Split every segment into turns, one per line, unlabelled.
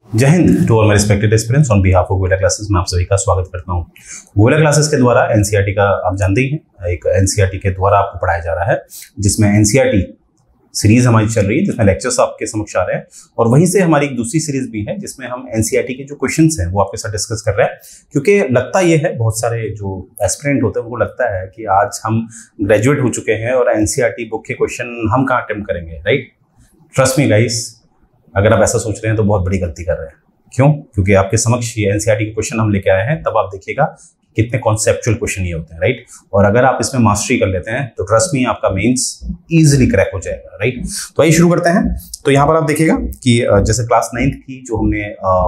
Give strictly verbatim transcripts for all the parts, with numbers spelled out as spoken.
जय Hind to all my respected aspirants on behalf of Goyla classes में आप सभी का स्वागत करता हूं। गोयला क्लासेस के द्वारा एनसीईआरटी का आप जानते ही हैं, एक एनसीईआरटी के द्वारा आपको पढ़ाया जा रहा है, जिसमें एनसीईआरटी सीरीज हमारी चल रही है, जिसमें लेक्चर्स आपके समक्ष आ रहे हैं। और वहीं से हमारी एक दूसरी सीरीज भी है जिसमें हम एनसीईआरटी के जो क्वेश्चंस हैं वो आपके साथ डिस्कस कर रहे हैं। क्योंकि लगता ये है, बहुत सारे जो एस्पिरेंट होते हैं उनको लगता है कि आज हम ग्रेजुएट हो चुके हैं और एनसीईआरटी बुक के क्वेश्चन हम कहाँ अटेम्प्ट करेंगे, राइट? ट्रस्ट मी गाइस, अगर आप ऐसा सोच रहे हैं तो बहुत बड़ी गलती कर रहे हैं। क्यों? क्योंकि आपके समक्ष ये एनसीईआरटी के क्वेश्चन हम लेके आए हैं, तब आप देखिएगा कितने कॉन्सेप्चुअल क्वेश्चन ये होते हैं, राइट? और अगर आप इसमें मास्टरी कर लेते हैं तो ट्रस्ट मी आपका मेंस इजीली क्रैक हो जाएगा, राइट? तो आइए शुरू करते हैं। तो यहाँ पर आप देखिएगा कि जैसे क्लास नाइन्थ की जो हमने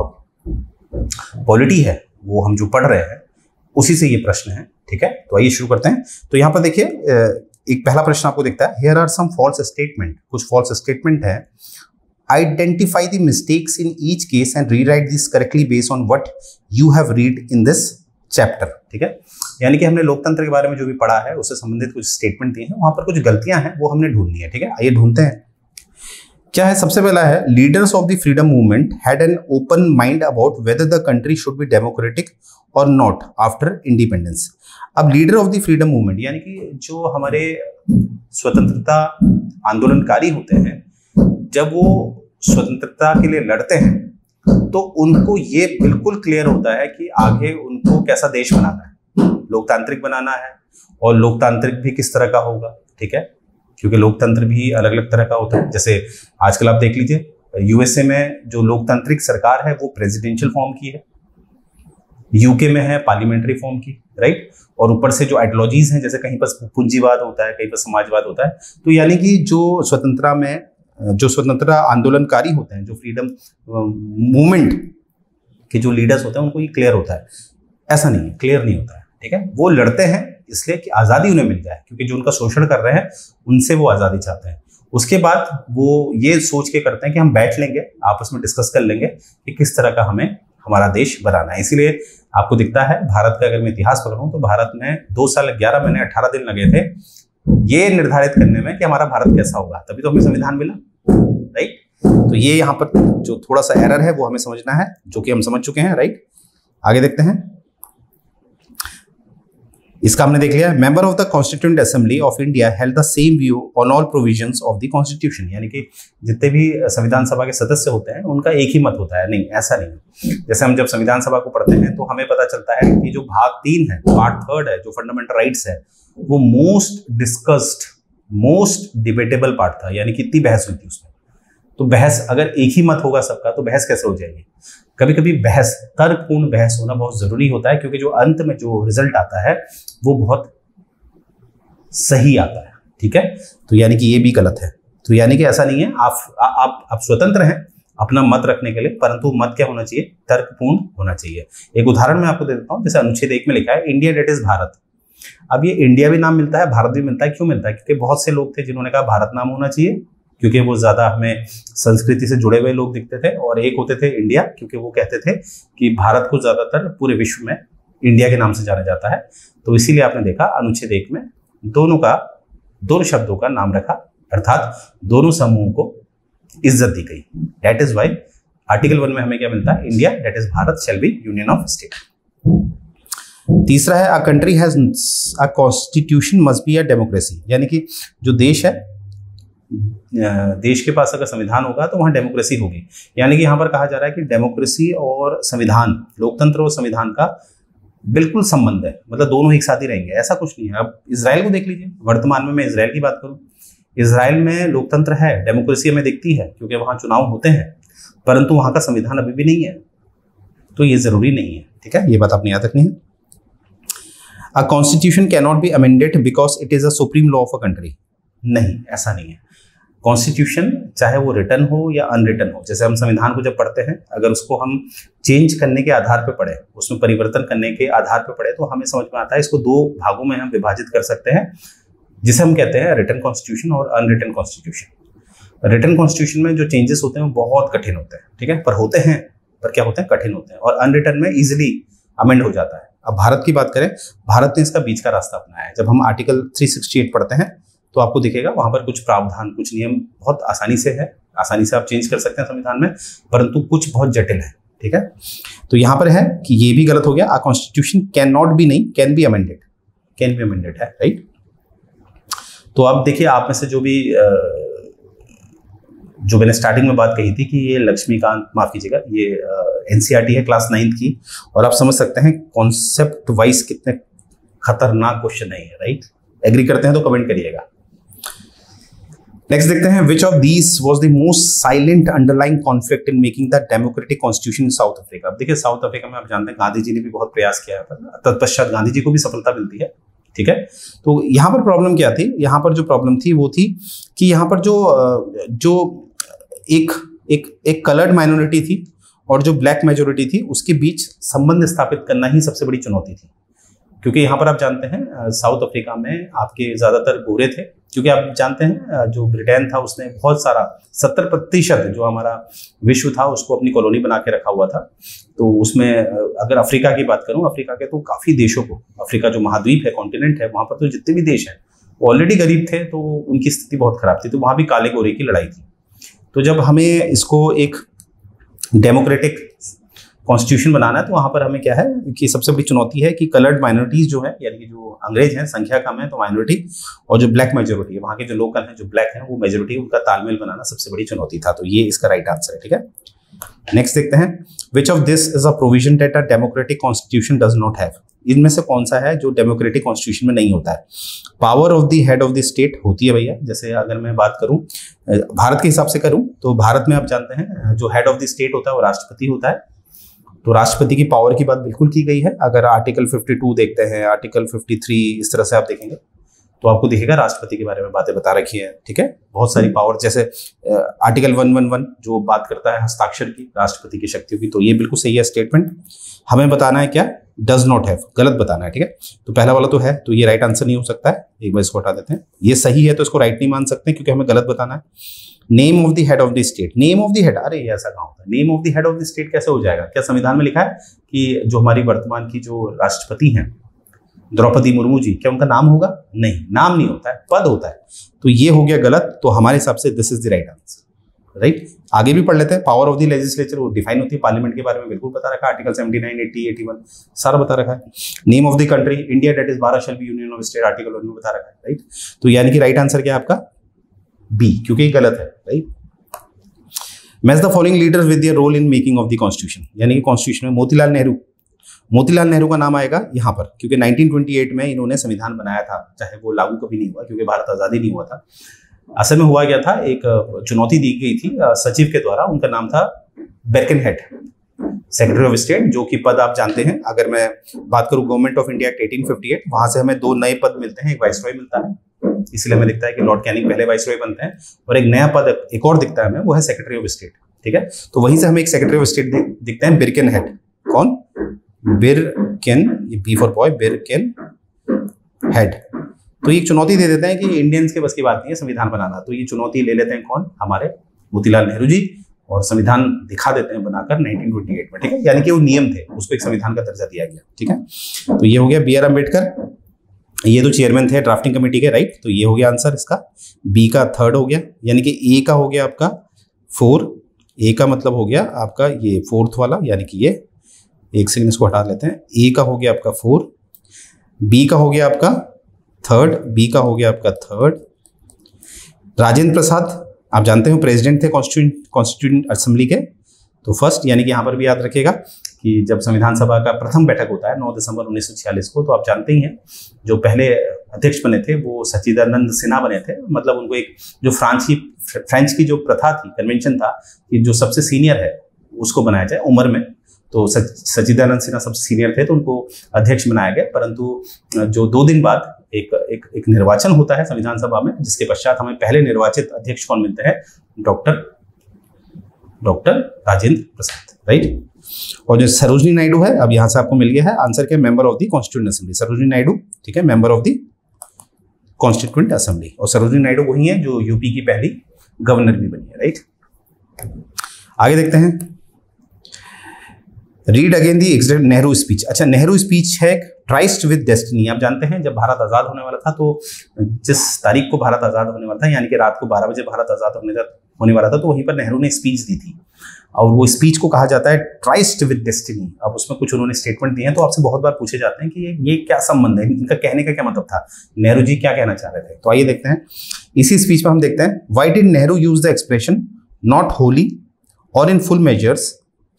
पॉलिटी है वो हम जो पढ़ रहे हैं उसी से ये प्रश्न है, ठीक है? तो आइए शुरू करते हैं। तो यहाँ पर देखिए, एक पहला प्रश्न आपको दिखता है, here are some false statement. कुछ फॉल्स स्टेटमेंट है। Identify the mistakes in each case and rewrite this correctly based on what you have read in this chapter। ठीक है, यानी कि हमने लोकतंत्र के बारे में जो भी पढ़ा है उससे संबंधित कुछ स्टेटमेंट दिए हैं, वहां पर कुछ गलतियां हैं वो हमने ढूंढनी है। ठीक है, आइए ढूंढते हैं क्या है। सबसे पहला है, leaders of the freedom movement had an open mind about whether the country should be democratic और नॉट आफ्टर इंडिपेंडेंस। अब leader of the freedom movement यानी कि जो हमारे स्वतंत्रता आंदोलनकारी होते हैं, जब वो स्वतंत्रता के लिए लड़ते हैं तो उनको ये बिल्कुल क्लियर होता है कि आगे उनको कैसा देश बनाना है, लोकतांत्रिक बनाना है। और लोकतांत्रिक भी किस तरह का होगा, ठीक है? क्योंकि लोकतंत्र भी अलग अलग तरह का होता है। जैसे आजकल आप देख लीजिए, यूएसए में जो लोकतांत्रिक सरकार है वो प्रेसिडेंशियल फॉर्म की है, यूके में है पार्लियामेंट्री फॉर्म की, राइट? और ऊपर से जो आइडियोलॉजीज हैं, जैसे कहीं पर पूंजीवाद होता है, कहीं पर समाजवाद होता है। तो यानी कि जो स्वतंत्रता में जो स्वतंत्रता आंदोलनकारी होते हैं, जो फ्रीडम मूवमेंट के जो लीडर्स होते हैं, उनको ये क्लियर होता है। ऐसा नहीं है, क्लियर नहीं होता है, ठीक है? वो लड़ते हैं इसलिए कि आज़ादी उन्हें मिल जाए, क्योंकि जो उनका शोषण कर रहे हैं उनसे वो आज़ादी चाहते हैं। उसके बाद वो ये सोच के करते हैं कि हम बैठ लेंगे, आपस में डिस्कस कर लेंगे कि किस तरह का हमें हमारा देश बनाना है। इसीलिए आपको दिखता है भारत का अगर मैं इतिहास पकड़ूं तो भारत में दो साल ग्यारह महीने अठारह दिन लगे थे ये निर्धारित करने में कि हमारा भारत कैसा होगा, तभी तो हमें संविधान मिला, राइट? तो ये यहाँ पर जो थोड़ा सा एरर है वो हमें समझना है, जो कि हम समझ चुके हैं, राइट? आगे देखते हैं। इसका हमने देख लिया। Member of the constituent assembly of India held the same view on all provisions of the constitution. यानी कि जितने भी संविधान सभा के सदस्य होते हैं उनका एक ही मत होता है। नहीं, ऐसा नहीं। जैसे हम जब संविधान सभा को पढ़ते हैं तो हमें पता चलता है कि जो भाग तीन है, पार्ट थर्ड है, जो फंडामेंटल राइट्स है, वो most discussed, most debatable part था। यानी कि इतनी बहस हुई थी उसमें। तो बहस, अगर एक ही मत होगा सबका तो बहस कैसे हो जाएगी? कभी कभी बहस, तर्कपूर्ण बहस होना बहुत जरूरी होता है, क्योंकि जो अंत में जो रिजल्ट आता है वो बहुत सही आता है, ठीक है? तो यानी कि ये भी गलत है। तो यानी कि ऐसा नहीं है, आप आप आप स्वतंत्र हैं अपना मत रखने के लिए, परंतु मत क्या होना चाहिए? तर्कपूर्ण होना चाहिए। एक उदाहरण मैं आपको दे देता हूँ। जैसे अनुच्छेद एक में लिखा है इंडिया डेट इज भारत। अब ये इंडिया भी नाम मिलता है, भारत भी मिलता है। क्यों मिलता है? क्योंकि बहुत से लोग थे जिन्होंने कहा भारत नाम होना चाहिए, क्योंकि वो ज्यादा हमें संस्कृति से जुड़े हुए लोग दिखते थे। और एक होते थे इंडिया, क्योंकि वो कहते थे कि भारत को ज्यादातर पूरे विश्व में इंडिया के नाम से जाना जाता है। तो इसीलिए आपने देखा अनुच्छेद एक में दोनों का, दोनों शब्दों का नाम रखा, अर्थात दोनों समूहों को इज्जत दी गई। That is why article one में हमें क्या मिलता है? India that is Bharat shall be union of state. तीसरा है, a country has a constitution must be a democracy. यानी कि जो देश है, देश के पास अगर संविधान होगा तो वहां डेमोक्रेसी होगी। यानी कि यहां पर कहा जा रहा है कि डेमोक्रेसी और संविधान, लोकतंत्र और संविधान का बिल्कुल संबंध है, मतलब दोनों एक साथ ही रहेंगे। ऐसा कुछ नहीं है। अब इजराइल को देख लीजिए, वर्तमान में मैं इजराइल की बात करूं, इजराइल में लोकतंत्र है, डेमोक्रेसी हमें दिखती है क्योंकि वहां चुनाव होते हैं, परंतु वहां का संविधान अभी भी नहीं है। तो ये जरूरी नहीं है, ठीक है? ये बात आपने याद रखनी है। A constitution can not be amended because it is a supreme law of a country. नहीं, ऐसा नहीं है। कॉन्स्टिट्यूशन चाहे वो रिटन हो या अनरिटन हो, जैसे हम संविधान को जब पढ़ते हैं, अगर उसको हम चेंज करने के आधार पर पढ़े, उसमें परिवर्तन करने के आधार पर पढ़े, तो हमें समझ में आता है इसको दो भागों में हम विभाजित कर सकते हैं, जिसे हम कहते हैं रिटन कॉन्स्टिट्यूशन और अनरिटन कॉन्स्टिट्यूशन। रिटन कॉन्स्टिट्यूशन में जो चेंजेस होते हैं वो बहुत कठिन होते हैं, ठीक है? पर होते हैं, पर क्या होते हैं? कठिन होते हैं। और अनरिटन में इजिली अमेंड हो जाता है। अब भारत की बात करें, भारत ने इसका बीच का रास्ता अपनाया है। जब हम आर्टिकल तीन सौ अड़सठ पढ़ते हैं तो आपको दिखेगा वहां पर कुछ प्रावधान, कुछ नियम बहुत आसानी से है, आसानी से आप चेंज कर सकते हैं संविधान में, परंतु कुछ बहुत जटिल है, ठीक है। तो यहाँ पर है कि ये भी गलत हो गया, a constitution can not be, नहीं can be amended, can be amended है, राइट। तो अब देखिए आप में से जो भी जो मैंने स्टार्टिंग में बात कही थी कि ये लक्ष्मीकांत, माफ कीजिएगा, ये एनसीईआरटी है क्लास नाइन्थ की, और आप समझ सकते हैं कॉन्सेप्ट वाइज कितने खतरनाक क्वेश्चन है ये, राइट। एग्री करते हैं तो कमेंट करिएगा। नेक्स्ट देखते हैं, which of these was the most silent underlying conflict in making the democratic constitution in South Africa. अब देखिए साउथ अफ्रीका में आप जानते हैं गांधी जी ने भी बहुत प्रयास किया है, तत्पश्चात गांधी जी को भी सफलता मिलती है, ठीक है। तो यहाँ पर प्रॉब्लम क्या थी, यहाँ पर जो प्रॉब्लम थी वो थी कि यहाँ पर जो जो एक एक एक कलर्ड माइनॉरिटी थी और जो ब्लैक मेजोरिटी थी उसके बीच संबंध स्थापित करना ही सबसे बड़ी चुनौती थी, क्योंकि यहाँ पर आप जानते हैं साउथ अफ्रीका में आपके ज़्यादातर गोरे थे, क्योंकि आप जानते हैं जो ब्रिटेन था उसने बहुत सारा सत्तर प्रतिशत जो हमारा विश्व था उसको अपनी कॉलोनी बना के रखा हुआ था। तो उसमें अगर अफ्रीका की बात करूँ, अफ्रीका के तो काफ़ी देशों को, अफ्रीका जो महाद्वीप है, कॉन्टिनेंट है, वहाँ पर तो जितने भी देश हैं ऑलरेडी गरीब थे, तो उनकी स्थिति बहुत खराब थी, तो वहाँ भी काले गोरे की लड़ाई थी। तो जब हमें इसको एक डेमोक्रेटिक कॉन्स्टिट्यूशन बनाना है तो वहाँ पर हमें क्या है कि सबसे बड़ी चुनौती है कि कलर्ड माइनॉरिटीज जो है, यानी कि जो अंग्रेज हैं संख्या कम है तो माइनॉरिटी, और जो ब्लैक मेजोरिटी है, वहाँ के जो लोकल हैं जो ब्लैक हैं वो मेजोरिटी, उनका तालमेल बनाना सबसे बड़ी चुनौती था। तो ये इसका राइट आंसर है, ठीक है। नेक्स्ट देखते हैं, which of this is a provision that a democratic constitution does not have. इनमें से कौन सा है जो डेमोक्रेटिक कॉन्स्टिट्यूशन में नहीं होता है। Power of the head of the state होती है भैया, जैसे अगर मैं बात करूं भारत के हिसाब से करूं तो भारत में आप जानते हैं जो हेड ऑफ द स्टेट होता है वो राष्ट्रपति होता है। तो राष्ट्रपति की पावर की बात बिल्कुल की गई है। अगर आर्टिकल बावन देखते हैं, आर्टिकल तिरेपन, इस तरह से आप देखेंगे तो आपको दिखेगा राष्ट्रपति के बारे में बातें बता रखी है, ठीक है। बहुत सारी पावर, जैसे आर्टिकल एक सौ ग्यारह जो बात करता है हस्ताक्षर की, राष्ट्रपति की शक्तियों की, तो ये बिल्कुल सही है स्टेटमेंट। हमें बताना है क्या, डज नॉट हैव, गलत बताना है, ठीक है। तो पहला वाला तो है, तो ये राइट आंसर नहीं हो सकता है, एक बार इसको हटा देते हैं। ये सही है तो इसको राइट नहीं मान सकते क्योंकि हमें गलत बताना है। Name of the head of the state, name of the head, अरे ये ऐसा कहाँ होता है, name of the head of the state कैसे हो जाएगा? क्या संविधान में लिखा है कि जो हमारी वर्तमान की जो राष्ट्रपति हैं द्रौपदी मुर्मू जी, क्या उनका नाम होगा? नहीं, नाम नहीं होता है, पद होता है। तो ये हो गया गलत। तो हमारे हिसाब से this is the right answer, right. आगे भी पढ़ लेते हैं। पावर ऑफ द लेजिस्लेचर वो डिफाइन होती है, पार्लियामेंट के बारे में बिल्कुल बता रखा है, आर्टिकल उन्यासी, अस्सी, इक्यासी सारा बता रखा है। Name of the country, India that is Bharat shall be union of state, article one में बता रखा है, राइट। तो यानी कि राइट आंसर क्या है आपका? बी, क्योंकि गलत है, right. Match the following leaders with their role in making of the constitution, यानी कि कॉन्स्टिट्यूशन में मोतीलाल नेहरू, मोतीलाल नेहरू का नाम आएगा यहाँ पर, क्योंकि नाइनटीन ट्वेंटी एट में इन्होंने संविधान बनाया था, चाहे वो लागू कभी नहीं हुआ क्योंकि भारत आज़ादी नहीं हुआ था। असल में हुआ गया था, एक चुनौती दी गई थी सचिव के द्वारा, उनका नाम था बिरकेनहेड, सेक्रेटरी ऑफ स्टेट, जो कि पद आप जानते हैं। अगर मैं बात करूं गवर्नमेंट ऑफ इंडिया एक्ट अठारह सौ अट्ठावन, वहां से हमें दो नए पद मिलते हैं, एक वाइसरॉय मिलता है, इसलिए हमें दिखता है कि लॉर्ड कैनिंग पहले वाइसरॉय बनते हैं, और एक नया पद एक और दिखता है हमें, वो है सेक्रेटरी ऑफ स्टेट, ठीक है। तो वहीं से हमें एक सेक्रेटरी ऑफ स्टेट दिखते हैं, बिरकेनहेड। कौन? बिरकेन, ये बी फॉर बॉय, बिरकेनहेड। तो ये चुनौती दे देते हैं कि इंडियंस के बस की बात नहीं है संविधान बनाना, तो ये चुनौती ले लेते हैं कौन? हमारे मोतीलाल नेहरू जी, और संविधान दिखा देते हैं बनाकर नाइनटीन ट्वेंटी एट में, ठीक है। यानी कि वो नियम थे, उसको एक संविधान का दर्जा दिया गया, ठीक है। तो ये हो गया बी आर अम्बेडकर, ये तो चेयरमैन थे ड्राफ्टिंग कमेटी के, राइट। तो ये हो गया आंसर इसका, बी का थर्ड हो गया, यानी कि ए का हो गया आपका फोर, ए का मतलब हो गया आपका ये फोर्थ वाला, यानी कि ये, एक सेकंड इसको हटा लेते हैं, ए का हो गया आपका फोर, बी का हो गया आपका थर्ड, बी का हो गया आपका थर्ड। राजेंद्र प्रसाद आप जानते हो प्रेसिडेंट थे कॉन्स्टिट्यूंट कॉन्स्टिट्यूंट असेंबली के, तो फर्स्ट, यानी कि यहाँ पर भी याद रखिएगा कि जब संविधान सभा का प्रथम बैठक होता है नौ दिसंबर उन्नीस सौ छियालीस को, तो आप जानते ही हैं जो पहले अध्यक्ष बने थे वो सच्चिदानंद सिन्हा बने थे। मतलब उनको एक जो फ्रांस की फ्रेंच की जो प्रथा थी, कन्वेंशन था कि जो सबसे सीनियर है उसको बनाया जाए उम्र में, तो सच्चिदानंद सिन्हा सबसे सीनियर थे तो उनको अध्यक्ष बनाया गया। परंतु जो दो दिन बाद एक एक एक निर्वाचन होता है संविधान सभा में, जिसके पश्चात हमें पहले निर्वाचित अध्यक्ष कौन मिलते हैं? Doctor doctor Rajendra Prasad, right. और जो सरोजिनी नायडू है, अब यहां से आपको मिल गया है आंसर के, member of the constituent assembly, Sarojini Naidu, ठीक है, member of the constituent assembly. और सरोजिनी नायडू वही है जो यूपी की पहली गवर्नर भी बनी है, राइट। आगे देखते हैं, read again the exact Nehru speech. अच्छा, नेहरू स्पीच है ट्राइस्ट विद डेस्टिनी। आप जानते हैं जब भारत आज़ाद होने वाला था, तो जिस तारीख को भारत आज़ाद होने वाला था, यानी कि रात को बारह बजे भारत आज़ाद होने होने वाला था, तो वहीं पर नेहरू ने स्पीच दी थी और वो स्पीच को कहा जाता है ट्राइस्ट विद डेस्टिनी। अब उसमें कुछ उन्होंने स्टेटमेंट दिए हैं, तो आपसे बहुत बार पूछे जाते हैं कि ये, ये क्या संबंध है, इनका कहने का क्या मतलब था, नेहरू जी क्या कहना चाह रहे थे। तो आइए देखते हैं इसी स्पीच में हम देखते हैं, why did Nehru use the expression not wholly और in full measures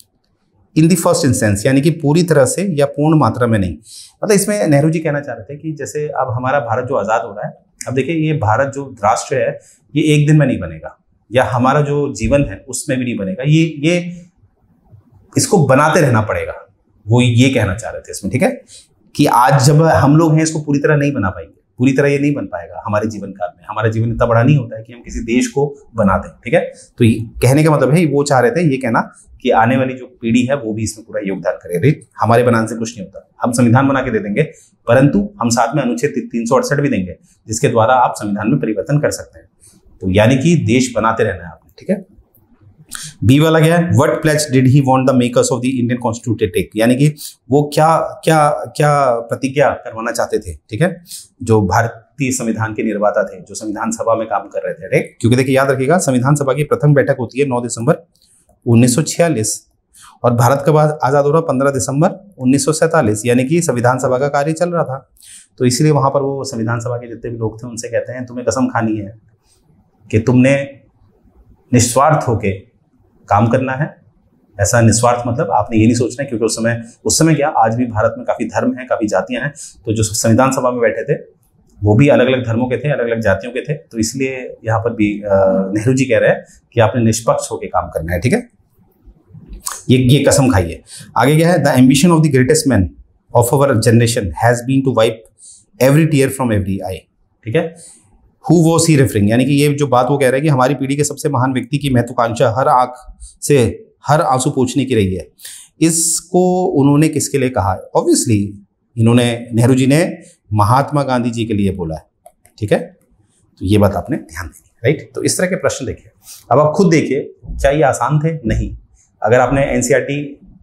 in the first instance, यानी कि पूरी तरह से या पूर्ण मात्रा में नहीं। मतलब इसमें नेहरू जी कहना चाह रहे थे कि जैसे अब हमारा भारत जो आज़ाद हो रहा है, अब देखिए ये भारत जो राष्ट्र है ये एक दिन में नहीं बनेगा, या हमारा जो जीवन है उसमें भी नहीं बनेगा, ये ये इसको बनाते रहना पड़ेगा। वो ये कहना चाह रहे थे इसमें, ठीक है, कि आज जब हम लोग हैं इसको पूरी तरह नहीं बना पाएंगे, पूरी तरह ये नहीं बन पाएगा हमारे जीवन काल में। हमारा जीवन इतना बड़ा नहीं होता है कि हम किसी देश को बना दें, ठीक है। तो ये कहने का मतलब है, वो चाह रहे थे ये कहना कि आने वाली जो पीढ़ी है वो भी इसमें पूरा योगदान करे। राइट, हमारे बनाने से कुछ नहीं होता, हम संविधान बना के दे देंगे, परंतु हम साथ में अनुच्छेद तीन सौ अड़सठ भी देंगे जिसके द्वारा आप संविधान में परिवर्तन कर सकते हैं। तो यानी कि देश बनाते रहना है आपने, ठीक है। बी वाला क्या है, what pledge did he want the makers of the Indian constitution take, यानी कि वो क्या क्या क्या प्रतिज्ञा करवाना चाहते थे, ठीक है, जो भारतीय संविधान के निर्माता थे, जो संविधान सभा में काम कर रहे थे। राइट, क्योंकि देखिए याद रखिएगा संविधान सभा की प्रथम बैठक होती है नौ दिसंबर उन्नीस सौ छियालीस और भारत का बाद आजाद हो रहा पंद्रह दिसंबर उन्नीस सौ सैंतालीस, यानी कि संविधान सभा का कार्य चल रहा था। तो इसलिए वहां पर वो संविधान सभा के जितने भी लोग थे उनसे कहते हैं तुम्हें कसम खानी है कि तुमने निस्वार्थ होके काम करना है। ऐसा निस्वार्थ मतलब आपने ये नहीं सोचना है, क्योंकि उस समय उस समय क्या, आज भी भारत में काफी धर्म हैं, काफी जातियां हैं, तो जो संविधान सभा में बैठे थे वो भी अलग अलग धर्मों के थे, अलग अलग जातियों के थे। तो इसलिए यहाँ पर भी नेहरू जी कह रहे हैं कि आपने निष्पक्ष होकर काम करना है, ठीक है, ये ये कसम खाइए। आगे क्या है, the ambition of the greatest man of our generation has been to wipe every tear from every eye, ठीक है। हु वॉज ही रेफरिंग, यानी कि ये जो बात वो कह रहे हैं कि हमारी पीढ़ी के सबसे महान व्यक्ति की महत्वाकांक्षा हर आंख से हर आंसू पोंछने की रही है। इसको उन्होंने किसके लिए कहा है? ऑब्वियसली इन्होंने, नेहरू जी ने महात्मा गांधी जी के लिए बोला है, ठीक है। तो ये बात आपने ध्यान देनी है। राइट, तो इस तरह के प्रश्न देखिए। अब आप खुद देखिए, क्या ये आसान थे? नहीं। अगर आपने एनसीईआरटी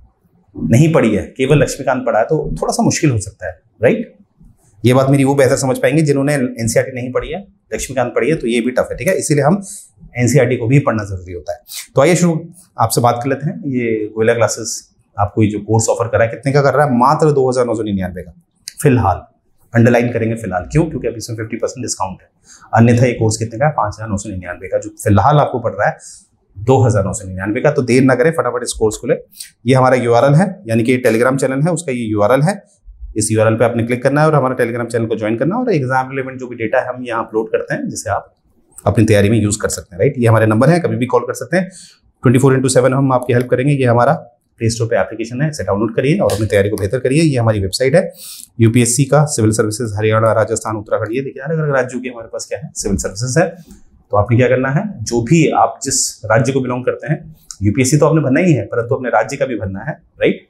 नहीं पढ़ी है, केवल लक्ष्मीकांत पढ़ा है, तो थोड़ा सा मुश्किल हो सकता है। राइट, ये बात मेरी वो बेहतर समझ पाएंगे जिन्होंने एनसीईआरटी नहीं पढ़ी है, लक्ष्मीकांत पढ़ी है, तो ये भी टफ है, ठीक है। इसीलिए हम एनसीईआरटी को भी पढ़ना जरूरी होता है। तो आइए शुरू आपसे बात कर लेते हैं। ये गोयला क्लासेस आपको ये जो कोर्स ऑफर कर रहा है, कितने का कर रहा है? मात्र दो हजार नौ सौ निन्यानवे का फिलहाल। अंडरलाइन करेंगे फिलहाल, क्यों? क्योंकि अभी इसमें फिफ्टी परसेंट डिस्काउंट है। अन्यथा ये कोर्स कितने का है? पांच हजार नौ सौ निन्यानवे का, जो फिलहाल आपको पड़ रहा है दो हजार नौ सौ निन्यानवे का। तो देर ना करें, फटाफट इस कोर्स को ले। ये हमारा यूआरएल है, यानी कि टेलीग्राम चैनल है, उसका ये यूआरएल है। इस यूआरएल पे आपने क्लिक करना है और हमारे टेलीग्राम चैनल को ज्वाइन करना है, और एग्जाम रिलेवेंट जो भी डेटा है हम यहाँ अपलोड करते हैं, जिसे आप अपनी तैयारी में यूज कर सकते हैं। राइट, ये हमारे नंबर है, कभी भी कॉल कर सकते हैं। ट्वेंटी फोर इंटू सेवन हम आपकी हेल्प करेंगे। ये हमारा प्ले स्टोर पे एप्लीकेशन है, इसे डाउनलोड करिए और अपनी तैयारी को बेहतर करिए। ये हमारी वेबसाइट है, यूपीएससी का सिविल सर्विसेज हरियाणा, राजस्थान, उत्तराखंड, ये देखिए अलग अलग राज्यों की हमारे पास क्या है, सिविल सर्विसेज है। तो आपने क्या करना है, जो भी आप जिस राज्य को बिलोंग करते हैं, यूपीएससी तो आपने भरना ही है, परंतु अपने राज्य का भी भरना है। राइट,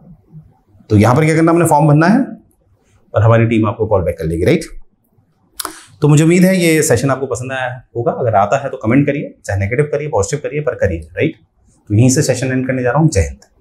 तो यहाँ पर क्या करना, हमने फॉर्म भरना है और हमारी टीम आपको कॉल बैक कर लेगी। राइट, तो मुझे उम्मीद है ये सेशन आपको पसंद आया होगा। अगर आता है तो कमेंट करिए, चाहे नेगेटिव करिए, पॉजिटिव करिए, पर करिए। राइट, तो यहीं से सेशन एंड करने जा रहा हूँ। जय हिंद।